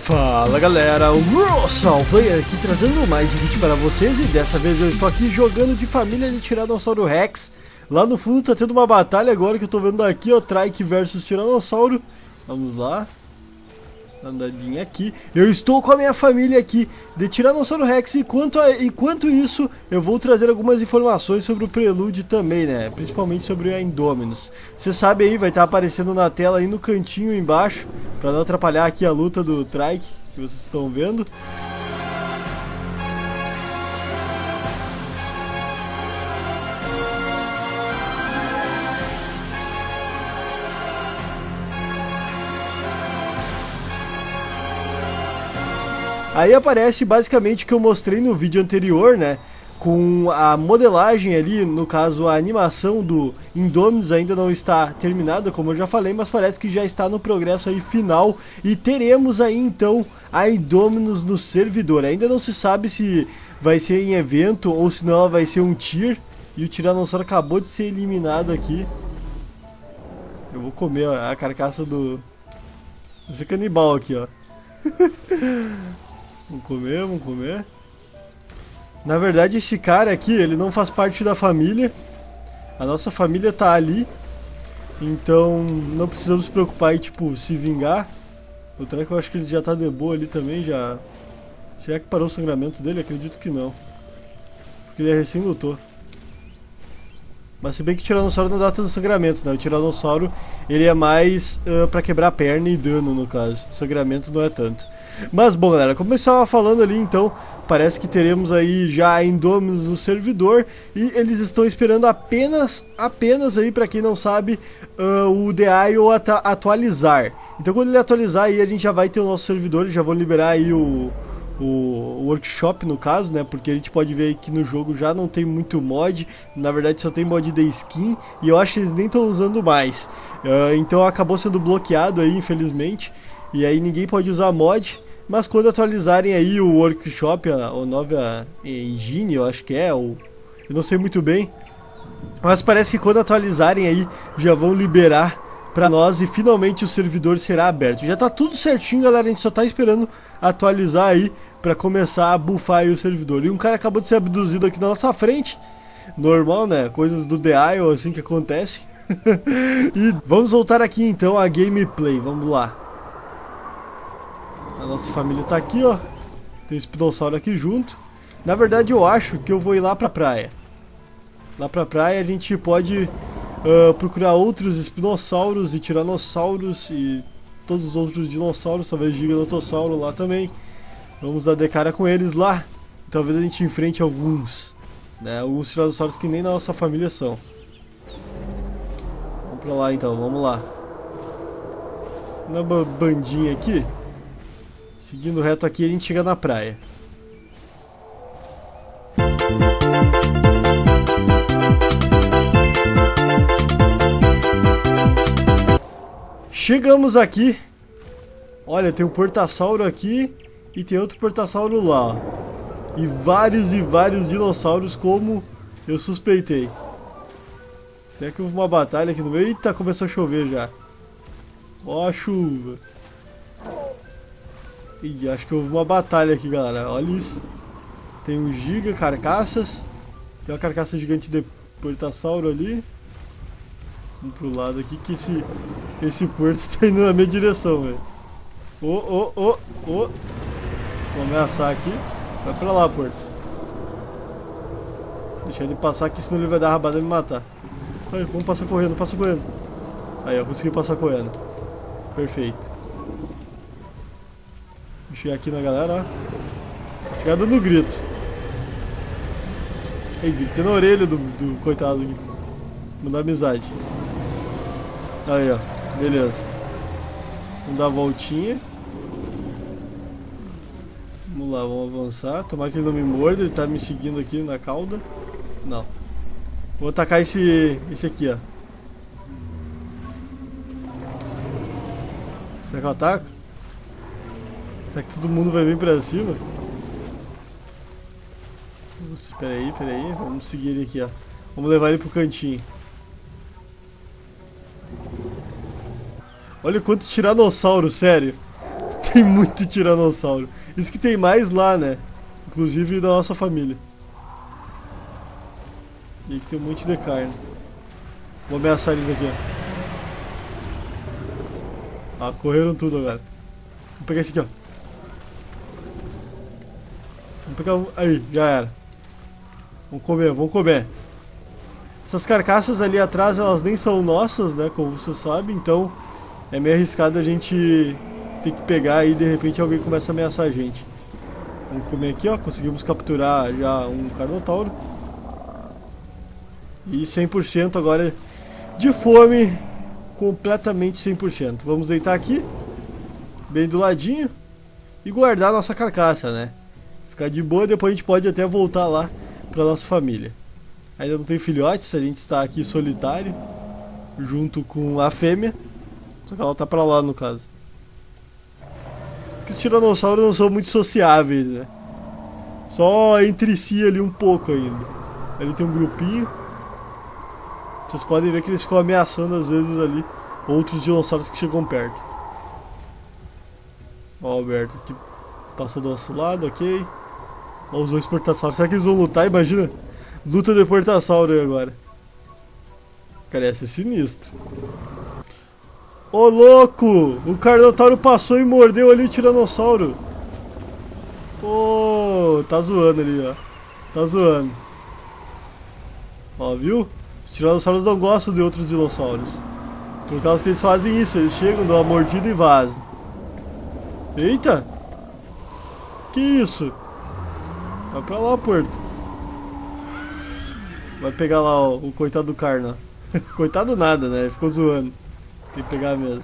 Fala galera, o Rosalplayer aqui trazendo mais um vídeo para vocês. E dessa vez eu estou aqui jogando de família de Tiranossauro Rex. Lá no fundo tá tendo uma batalha agora que eu tô vendo aqui, ó, Trike versus Tiranossauro. Vamos lá, andadinha aqui. Eu estou com a minha família aqui de Tiranossauro Rex. Enquanto isso, eu vou trazer algumas informações sobre o Prelude também, né? Principalmente sobre a Indominus. Você sabe aí, vai estar aparecendo na tela aí no cantinho embaixo, para não atrapalhar aqui a luta do Trike, que vocês estão vendo. Aí aparece basicamente o que eu mostrei no vídeo anterior, né? Com a modelagem ali, no caso a animação do Indominus ainda não está terminada, como eu já falei, mas parece que já está no progresso aí final. E teremos aí então a Indominus no servidor. Ainda não se sabe se vai ser em evento ou se não ela vai ser um tier. E o Tiranossauro acabou de ser eliminado aqui. Eu vou comer a carcaça do... esse canibal aqui, ó. Vamos comer, vamos comer. Na verdade esse cara aqui, ele não faz parte da família. A nossa família tá ali. Então não precisamos nos preocupar em, tipo, se vingar. O Trike eu acho que ele já tá de boa ali também, já é que parou o sangramento dele? Acredito que não, porque ele recém lutou. Mas se bem que o Tiranossauro não dá tanto sangramento, né? O Tiranossauro, ele é mais pra quebrar a perna e dano, no caso. O sangramento não é tanto. Mas bom galera, como eu estava falando ali, então parece que teremos aí já a Indominus no servidor. E eles estão esperando apenas aí, pra quem não sabe, o DI atualizar. Então quando ele atualizar aí, a gente já vai ter o nosso servidor. Já vão liberar aí o workshop, no caso, né? Porque a gente pode ver que no jogo já não tem muito mod. Na verdade só tem mod de skin, e eu acho que eles nem estão usando mais. Então acabou sendo bloqueado aí, infelizmente. E aí ninguém pode usar mod. Mas quando atualizarem aí o workshop, a nova engine, eu acho que é, ou eu não sei muito bem. Mas parece que quando atualizarem aí, já vão liberar pra nós e finalmente o servidor será aberto. Já tá tudo certinho, galera, a gente só tá esperando atualizar aí pra começar a buffar aí o servidor. E um cara acabou de ser abduzido aqui na nossa frente. Normal, né? Coisas do The Isle, assim, que acontecem. E vamos voltar aqui então a gameplay, vamos lá. A nossa família tá aqui, ó. Tem o espinossauro aqui junto. Na verdade eu acho que eu vou ir lá pra praia. Lá pra praia a gente pode procurar outros espinossauros e tiranossauros e todos os outros dinossauros. Talvez giganotossauro lá também. Vamos dar de cara com eles lá. Talvez a gente enfrente alguns, né? Alguns tiranossauros que nem na nossa família são. Vamos pra lá então, vamos lá. Na bandinha aqui. Seguindo reto aqui, a gente chega na praia. Chegamos aqui. Olha, tem um portassauro aqui e tem outro portassauro lá, ó. E vários dinossauros, como eu suspeitei. Será que houve uma batalha aqui no meio? Eita, começou a chover já. Ó a chuva. Ih, acho que houve uma batalha aqui, galera. Olha isso. Tem um giga, carcaças. Tem uma carcaça gigante de portassauro ali. Vamos pro lado aqui, que esse porto tá indo na minha direção, velho. Vou ameaçar aqui. Vai pra lá, porto. Deixa ele passar aqui, senão ele vai dar rabada e me matar. Vai, vamos passar correndo, passa correndo. Aí, ó, consegui passar correndo. Perfeito. Vou chegar aqui na galera, ó. Chegar dando grito. Ei, gritei na orelha do coitado aqui. Mandar amizade. Aí, ó. Beleza. Vamos dar a voltinha. Vamos lá, vamos avançar. Tomara que ele não me morda. Ele tá me seguindo aqui na cauda. Não. Vou atacar esse aqui, ó. Será que eu ataco? Será que todo mundo vai vir pra cima? Peraí. Vamos seguir ele aqui, ó. Vamos levar ele pro cantinho. Olha quanto tiranossauro, sério. Tem muito tiranossauro. Isso que tem mais lá, né? Inclusive da nossa família. E aqui tem um monte de carne. Vou ameaçar eles aqui, ó. Ah, correram tudo agora. Vou pegar esse aqui, ó. Vamos pegar um... Aí, já era. Vamos comer, vamos comer. Essas carcaças ali atrás, elas nem são nossas, né? Como você sabe, então é meio arriscado a gente ter que pegar e de repente alguém começa a ameaçar a gente. Vamos comer aqui, ó. Conseguimos capturar já um Carnotauro. E 100% agora de fome. Completamente 100%. Vamos deitar aqui, bem do ladinho, e guardar nossa carcaça, né? Ficar de boa, depois a gente pode até voltar lá pra nossa família. Ainda não tem filhotes, a gente está aqui solitário, junto com a fêmea. Só que ela tá pra lá, no caso. Porque os tiranossauros não são muito sociáveis, né? Só entre si ali um pouco ainda. Ali tem um grupinho. Vocês podem ver que eles ficam ameaçando às vezes ali outros dinossauros que chegam perto. Ó, o Alberto aqui passou do nosso lado, ok. Ó, os dois portassauros. Será que eles vão lutar? Imagina. Luta de portassauro aí agora. Cara, ia ser sinistro. Ô, louco! O Carnotauro passou e mordeu ali o tiranossauro. Ô, tá zoando ali, ó. Tá zoando. Ó, viu? Os tiranossauros não gostam de outros dinossauros. Por causa que eles fazem isso, eles chegam, dão uma mordida e vazam. Eita! Que isso? Vai pra lá, Porto. Vai pegar lá, ó, o coitado do Carno. Coitado nada, né? Ficou zoando. Tem que pegar mesmo.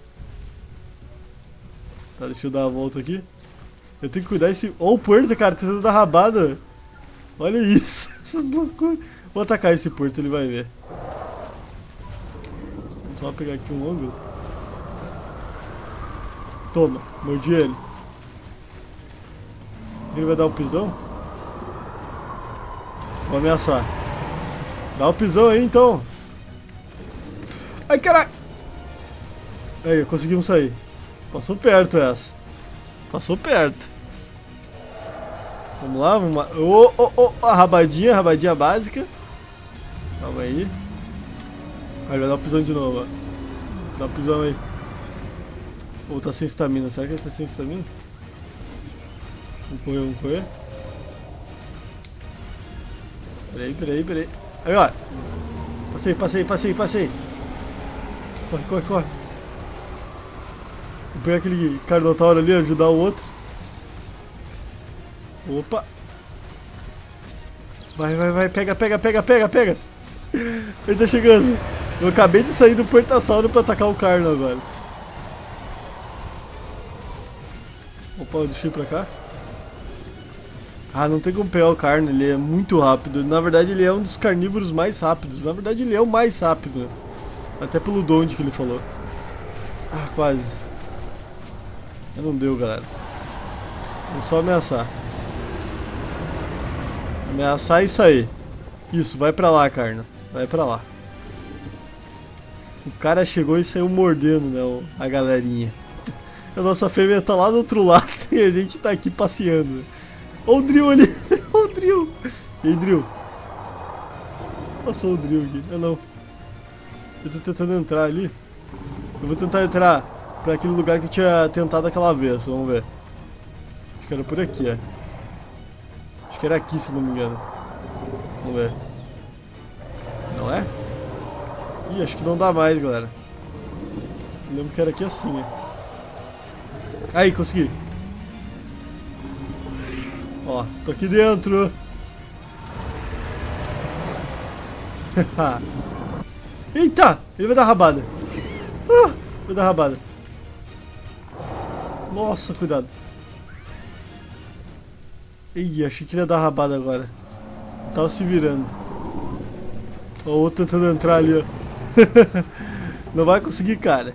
Tá, deixa eu dar a volta aqui. Eu tenho que cuidar desse... Ó, o Porto, cara, tá tentando dar rabada. Olha isso, essas loucuras. Vou atacar esse Porto, ele vai ver. Vamos só pegar aqui um ângulo. Toma, mordi ele. Ele vai dar um pisão? Vou ameaçar. Dá um pisão aí então. Ai, caralho! Aí, conseguimos sair. Passou perto essa. Passou perto. Vamos lá, vamos lá. A rabadinha básica. Calma aí. Aí vai dar um pisão de novo, ó. Dá um pisão aí. Ou tá sem estamina, será que ele tá sem estamina? Vamos correr, vamos correr. Peraí. Aí, ó. Passei. Corre. Vou pegar aquele Carnotauro ali, ajudar o outro. Opa. Vai, pega. Ele tá chegando. Eu acabei de sair do portassauro pra atacar o Carno agora. Opa, deixa eu ir pra cá. Ah, não tem como pegar o Carno, ele é muito rápido. Na verdade ele é um dos carnívoros mais rápidos. Na verdade ele é o mais rápido. Até pelo Donde que ele falou. Ah, quase. Não deu, galera. Vamos só ameaçar. Ameaçar e sair. Isso, vai pra lá, Carno. Vai pra lá. O cara chegou e saiu mordendo, né, a galerinha. A nossa fêmea tá lá do outro lado e a gente tá aqui passeando. Olha o Drill ali. Olha o Drill. E aí, Drill? Passou o Drill aqui. Ah, não. Eu tô tentando entrar ali. Eu vou tentar entrar pra aquele lugar que eu tinha tentado aquela vez. Vamos ver. Acho que era por aqui, é. Acho que era aqui, se não me engano. Vamos ver. Não é? Ih, acho que não dá mais, galera. Eu lembro que era aqui assim, é. Aí, consegui. Ó, tô aqui dentro. Eita! Ele vai dar rabada. Vai dar rabada. Nossa, cuidado. Ih, achei que ele ia dar rabada agora. Eu tava se virando. Ó, o outro tentando entrar ali, ó. Não vai conseguir, cara.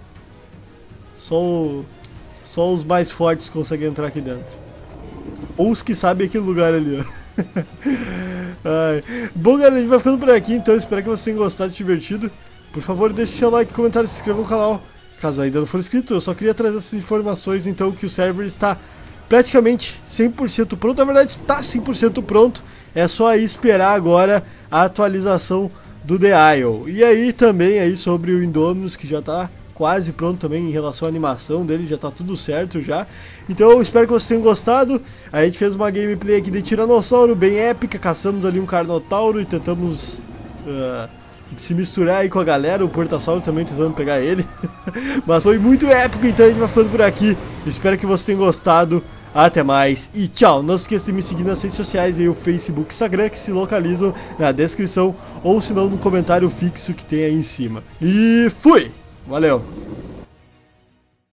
Só os mais fortes conseguem entrar aqui dentro. Ou os que sabem aquele lugar ali, ó. Ai. Bom, galera, a gente vai ficando por aqui, então espero que vocês tenham gostado e se divertido. Por favor, deixe seu like, comentário, se inscreva no canal. Caso ainda não for inscrito, eu só queria trazer essas informações, então, que o server está praticamente 100% pronto. Na verdade, está 100% pronto. É só aí esperar agora a atualização do The Isle. E aí também aí sobre o Indominus, que já está quase pronto também em relação à animação dele, já está tudo certo já. Então eu espero que vocês tenham gostado. A gente fez uma gameplay aqui de Tiranossauro bem épica, caçamos ali um Carnotauro e tentamos se misturar aí com a galera, o Portasauro também tentando pegar ele. Mas foi muito épico, então a gente vai ficando por aqui. Espero que vocês tenham gostado. Até mais e tchau. Não se esqueça de me seguir nas redes sociais aí, o Facebook e Instagram, que se localizam na descrição ou se não no comentário fixo que tem aí em cima. E fui! Valeu!